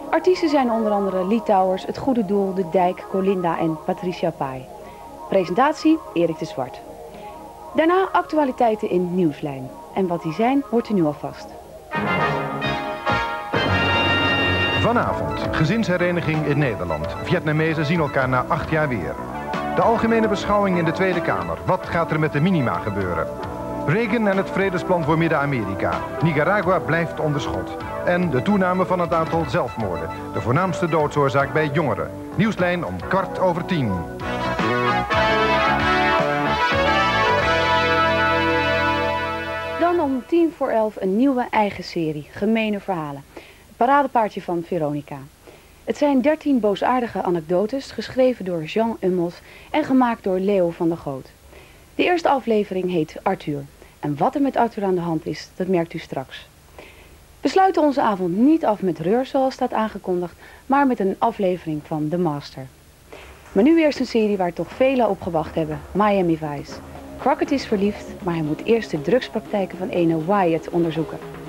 Artiesten zijn onder andere Litouwers, Het Goede Doel, De Dijk, Colinda en Patricia Pai. Presentatie Erik de Zwart. Daarna actualiteiten in Nieuwslijn. En wat die zijn, hoort u nu alvast. Vanavond, gezinshereniging in Nederland. Vietnamezen zien elkaar na 8 jaar weer. De algemene beschouwing in de Tweede Kamer. Wat gaat er met de minima gebeuren? Reagan en het vredesplan voor Midden-Amerika. Nicaragua blijft onder schot. En de toename van het aantal zelfmoorden. De voornaamste doodsoorzaak bij jongeren. Nieuwslijn om 10:15. Dan om 10:11 een nieuwe eigen serie, Gemene Verhalen. Het paradepaardje van Veronica. Het zijn 13 boosaardige anekdotes, geschreven door Jean Hummels en gemaakt door Leo van der Goot. De eerste aflevering heet Arthur. En wat er met Arthur aan de hand is, dat merkt u straks. We sluiten onze avond niet af met Reur zoals staat aangekondigd, maar met een aflevering van The Master. Maar nu eerst een serie waar toch velen op gewacht hebben, Miami Vice. Crockett is verliefd, maar hij moet eerst de drugspraktijken van ene Wyatt onderzoeken.